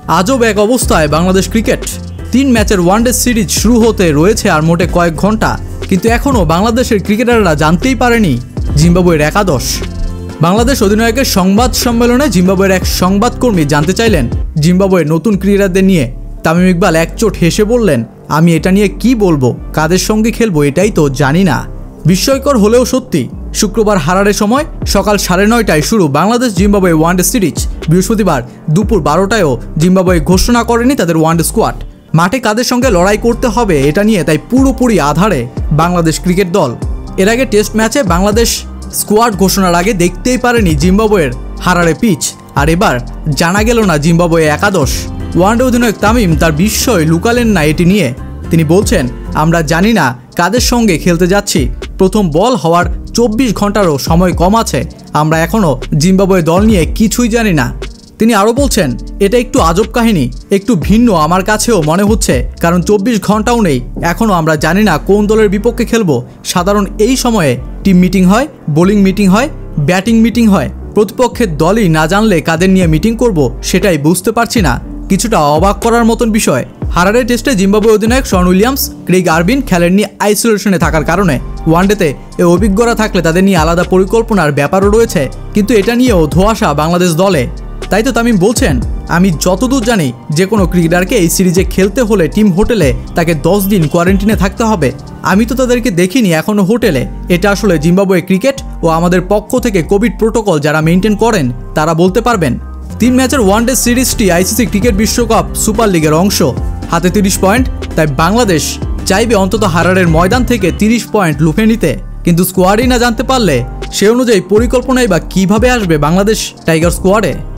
আজব এক অবস্থায় বাংলাদেশ ক্রিকেট। 3 ম্যাচের ওয়ানডে সিরিজ শুরু হতে রয়েছে আর মোটে কয়েক ঘন্টা, কিন্তু এখনও বাংলাদেশের ক্রিকেটাররা জানতেই পারেনি জিম্বাবুয়ের একাদশ। বাংলাদেশ অধিনায়কের সংবাদ সম্মেলনে জিম্বাবুয়ের এক সংবাদকর্মী জানতে চাইলেন জিম্বাবুয়ের নতুন ক্রিকেটারদের নিয়ে। তামিম ইকবাল একচোট হেসে বললেন, আমি এটা নিয়ে কি বলবো, কাদের সঙ্গে খেলবো এটাই তো জানি না। বিস্ময়কর হলেও সত্যি, শুক্রবার হারারের সময় সকাল 9:30টায় শুরু বাংলাদেশ জিম্বাবুয়ে ওয়ানডে সিরিজ। বৃহস্পতিবার দুপুর 12টায়ও জিম্বাবুয়ে ঘোষণা করেনি তাদের ওয়ানডে স্কোয়াড। মাঠে কাদের সঙ্গে লড়াই করতে হবে এটা নিয়ে তাই পুরোপুরি আধারে বাংলাদেশ ক্রিকেট দল। এর আগে টেস্ট ম্যাচে বাংলাদেশ স্কোয়াড ঘোষণার আগে দেখতেই পারেনি জিম্বাবুয়ের হারারে পিচ, আর এবার জানা গেল না জিম্বাবুয়ে একাদশ। ওয়ানডে অধিনায়ক তামিম তার বিস্ময় লুকালেন না এটি নিয়ে। তিনি বলছেন, আমরা জানি না কাদের সঙ্গে খেলতে যাচ্ছি, প্রথম বল হওয়ার 24 ঘন্টারও সময় কম আছে, আমরা এখনও জিম্বাবুয়ে দল নিয়ে কিছুই জানি না। তিনি আরও বলছেন, এটা একটু আজব কাহিনী, একটু ভিন্ন আমার কাছেও মনে হচ্ছে, কারণ 24 ঘন্টাও নেই, এখনও আমরা জানি না কোন দলের বিপক্ষে খেলবো। সাধারণ এই সময়ে টিম মিটিং হয়, বোলিং মিটিং হয়, ব্যাটিং মিটিং হয়, প্রতিপক্ষের দলই না জানলে কাদের নিয়ে মিটিং করব সেটাই বুঝতে পারছি না। কিছুটা অবাক করার মতন বিষয়। হারারে টেস্টে জিম্বাবুয়ে অধিনায়ক শন উইলিয়ামস, ক্রেইগ আরবিন খেলেননি আইসোলেশনে থাকার কারণে। ওয়ানডেতে এ অভিজ্ঞরা থাকলে তাদের নিয়ে আলাদা পরিকল্পনার ব্যাপারও রয়েছে, কিন্তু এটা নিয়েও ধোঁয়াশা বাংলাদেশ দলে। তাই তো তামিম বলছেন, আমি যতদূর জানি যে কোনো ক্রিকেটারকে এই সিরিজে খেলতে হলে টিম হোটেলে তাকে 10 দিন কোয়ারেন্টিনে থাকতে হবে। আমি তো তাদেরকে দেখিনি এখনও হোটেলে। এটা আসলে জিম্বাবুয়ে ক্রিকেট ও আমাদের পক্ষ থেকে কোভিড প্রোটোকল যারা মেনটেন করেন তারা বলতে পারবেন। 3 ম্যাচের ওয়ানডে সিরিজটি আইসিসি ক্রিকেট বিশ্বকাপ সুপার লিগের অংশ। হাতে 30 পয়েন্ট, তাই বাংলাদেশ চাইবে অন্তত হারারের ময়দান থেকে 30 পয়েন্ট লুফে নিতে। কিন্তু স্কোয়াডই না জানতে পারলে সে অনুযায়ী পরিকল্পনাই বা কীভাবে আসবে বাংলাদেশ টাইগার স্কোয়াডে।